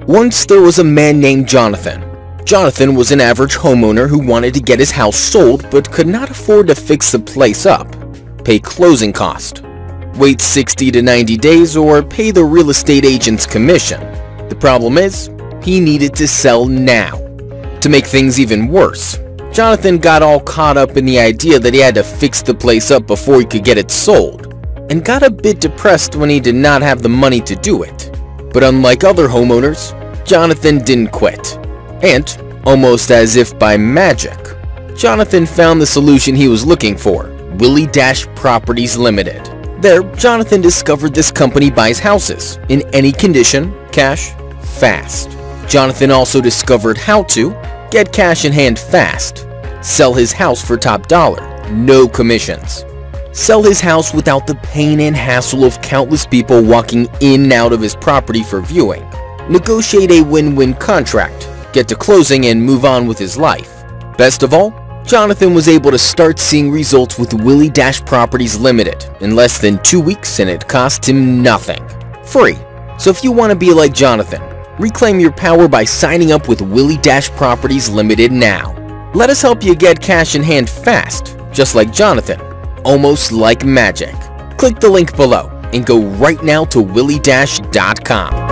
Once there was a man named Jonathan. Jonathan was an average homeowner who wanted to get his house sold but could not afford to fix the place up, pay closing cost, wait 60 to 90 days, or pay the real estate agent's commission. The problem is, he needed to sell now. To make things even worse, Jonathan got all caught up in the idea that he had to fix the place up before he could get it sold, and got a bit depressed when he did not have the money to do it. But unlike other homeowners, Jonathan didn't quit. And, almost as if by magic, Jonathan found the solution he was looking for: Willie Dash Properties Limited. There, Jonathan discovered this company buys houses in any condition, cash, fast. Jonathan also discovered how to get cash in hand fast, sell his house for top dollar, no commissions, sell his house without the pain and hassle of countless people walking in and out of his property for viewing, negotiate a win-win contract, get to closing, and move on with his life. Best of all, Jonathan was able to start seeing results with Willie Dash Properties Limited in less than 2 weeks, and it cost him nothing. Free. So if you want to be like Jonathan, reclaim your power by signing up with Willie Dash Properties Limited now. Let us help you get cash in hand fast, just like Jonathan, almost like magic. Click the link below and go right now to williedash.com.